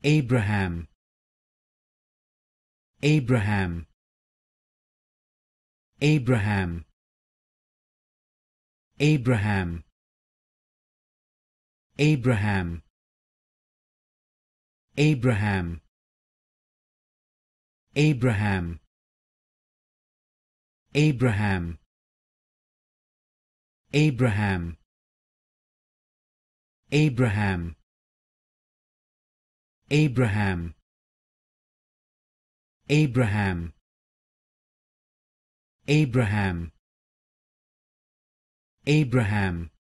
Abraham, Abraham, Abraham, Abraham, Abraham, Abraham, Abraham, Abraham, Abraham, Abraham, Abraham, Abraham, Abraham, Abraham,